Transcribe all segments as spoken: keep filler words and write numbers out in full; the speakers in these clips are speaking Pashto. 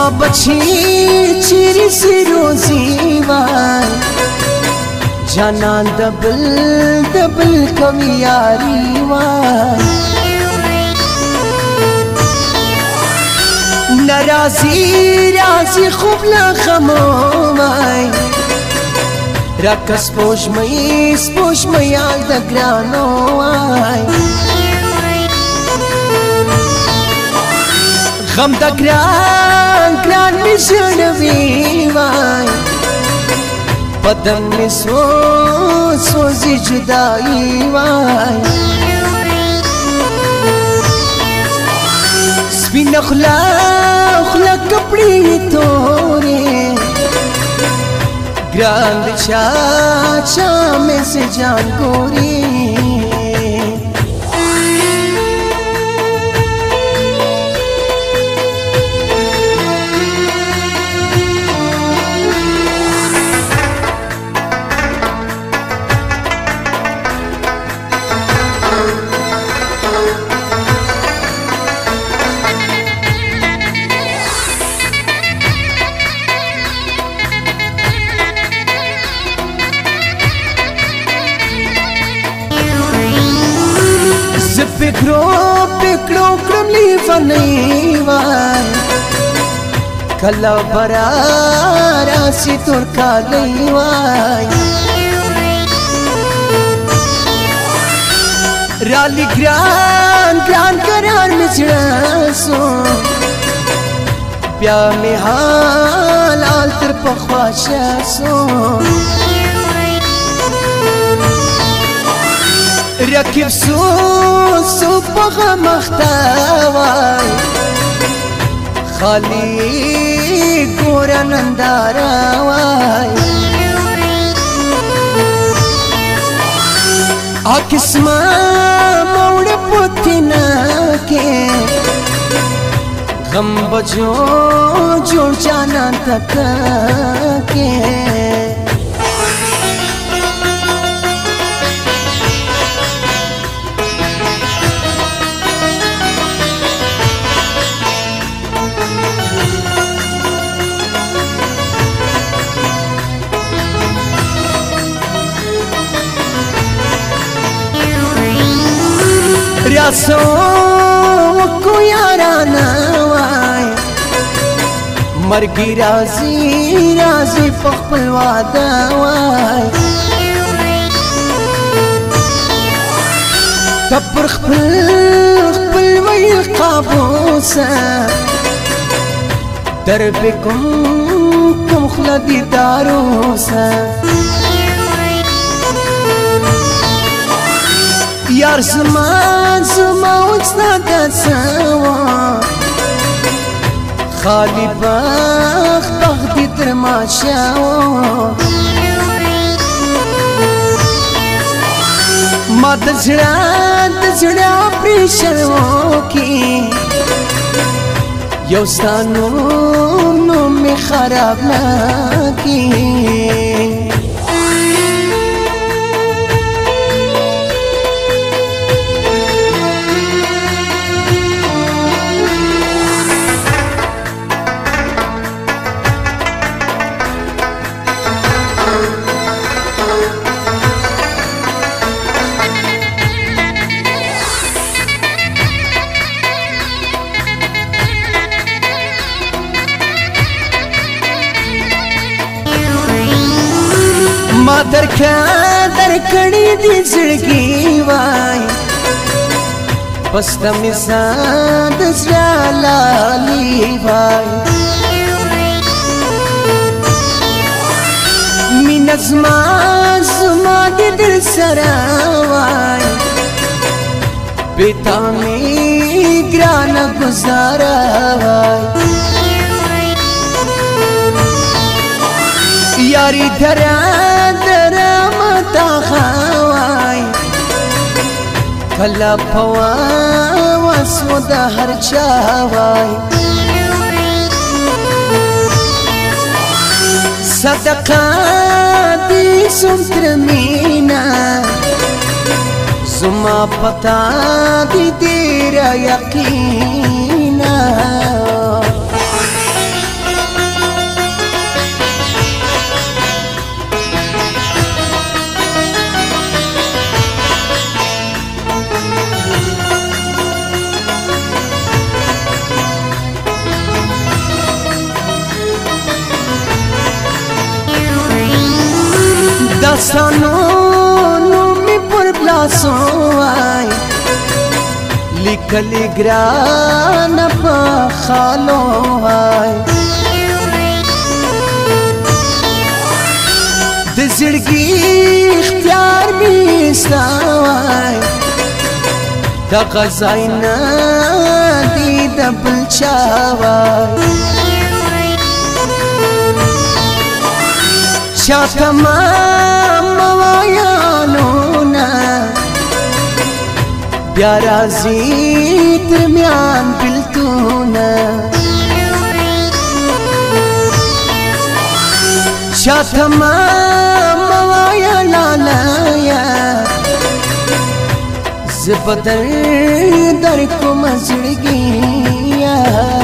زما بچی چیرې سي روزي وای جانان دبل دبل کوي یاري وای نرازي رازي خوب لا خمومای راکس پوش مې سپوش مې یاد د ګرانو وای غم د ګران ګران مې ژړوي وای بدن مې سوز سوزي جدایي وای سپینه خوله خوله کپړې تورې ګران د چا چا مې سه جان ګوري پکړو پکړو کړم لیونی وای کله برار اسی تور کالی وای رالی ګران ګران قرار مې زړه سو بیا مې حال حال تر پخوا شاسو رکب سو سو پغه مختاوای خالی ګور نندارا وای ا قسمه موړ پوتینا کې غم بجو جوړ جانان تک کې ریاسو کو یارانا وای مرګی رازي رازي په خپل واده وای تپر خپل خپل وی قابوسه درب کوم کوم خلدي داروسه یار زمان زما وڅنا د سوا خالی بخ بخ دي تر ما شاو ما د زړه د زړه پریشرو کی یو ستانو نو می خراب نه کی ما درکا درکړی دي زړګي وای بس د میزان د زلالي وای مين زما زما د دل سره وای بیتا می ګران گزارا وای یاری درا درا متا خوای کلا پوا وسو د هر چا وای صدقه دی سمتر مینا زما پتا دی تیرا یقینا داستانو نومی پر پلاسو آئی لیکلی گران پا خالو آئی د زړګي اختیار می ساوای د غزاینه دی د بلچاوای شاته ما موایانو نا بیا راځي درمیان بلتونه شاته ما موایا لالایا زبدر در کوم زړګیا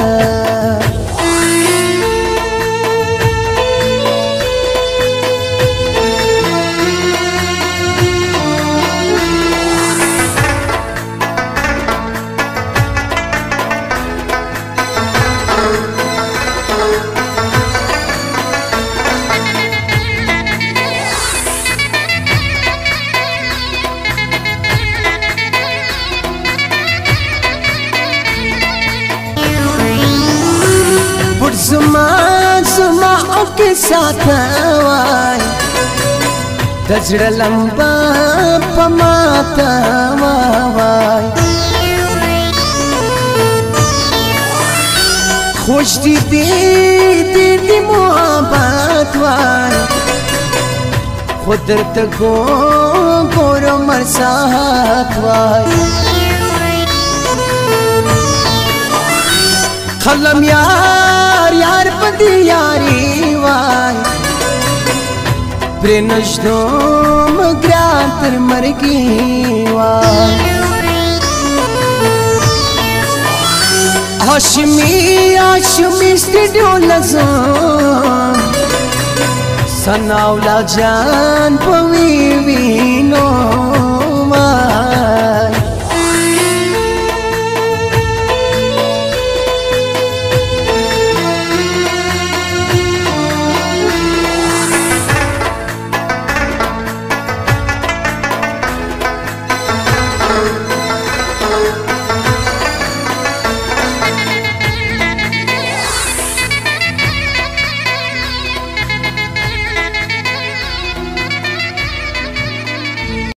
زما زما او کې ساتوای د زړه لمبا په ماته وای خوش دي دي دي محبت وای خود درته کو ګور مرسات وای قلم یار یار پدی یاری وای پر نشدو مگران تر مرگی وای هاشمی هاشمی استیڈیو لزم سناولا جان پوی وینو